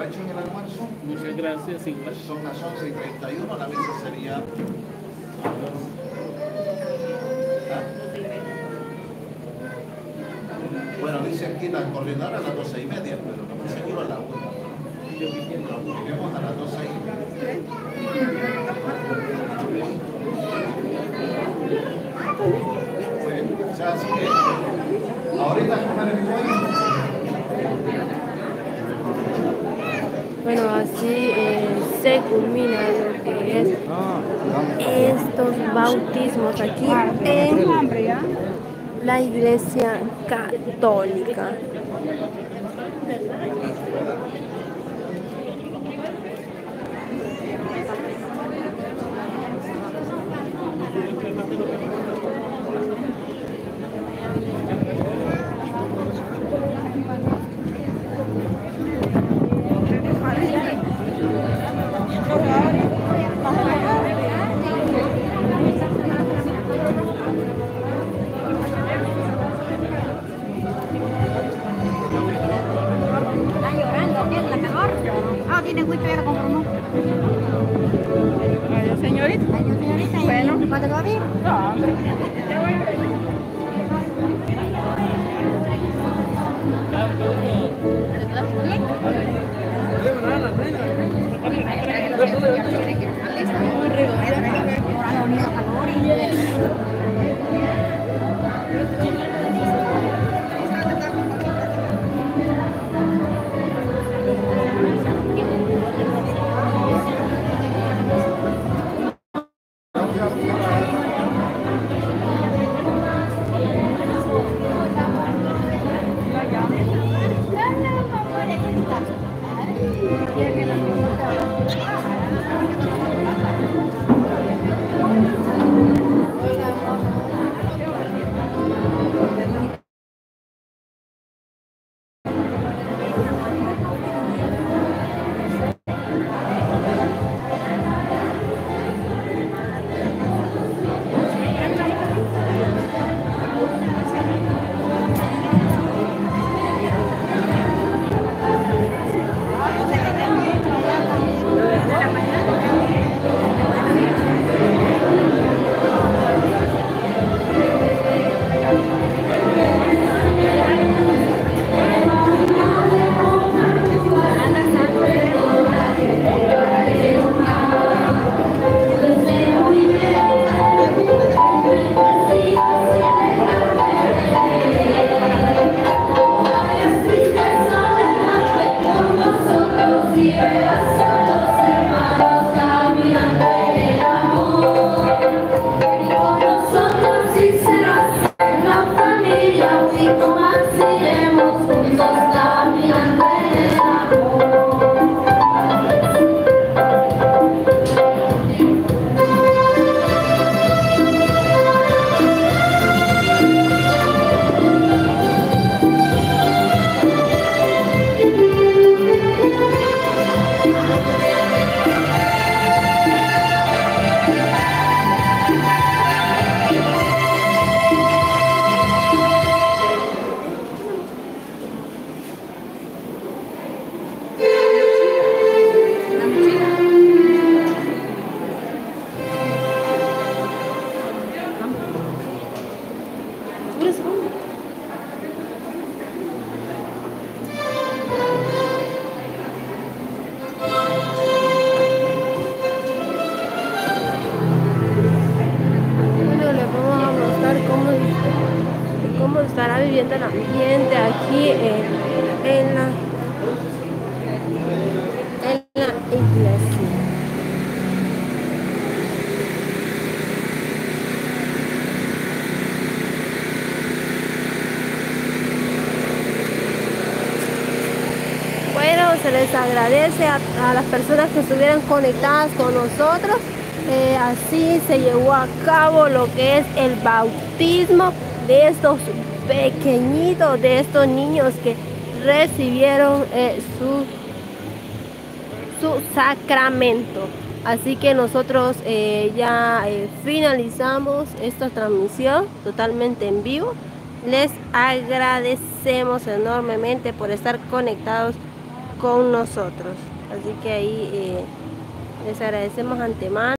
aprovechen el almuerzo. Muchas gracias, igual. Son las 11:31, la mesa sería... Bueno, dice aquí la coordinadora a las 12:30, pero no me seguro a la 1. Lleguemos a las 12:30. O sea, así que ahorita comer el pollo. Bueno, así se culmina lo que es estos bautismos aquí en la Iglesia Católica. Tiene mucho que compró. Señorita. Bueno, ¿cuánto va bien? No, hombre. Estará viviendo el ambiente aquí en la iglesia. Bueno, se les agradece a las personas que estuvieron conectadas con nosotros. Así se llevó a cabo lo que es el bautismo de estos pequeñitos, de estos niños que recibieron su sacramento. Así que nosotros ya finalizamos esta transmisión totalmente en vivo. Les agradecemos enormemente por estar conectados con nosotros. Así que ahí les agradecemos antemano.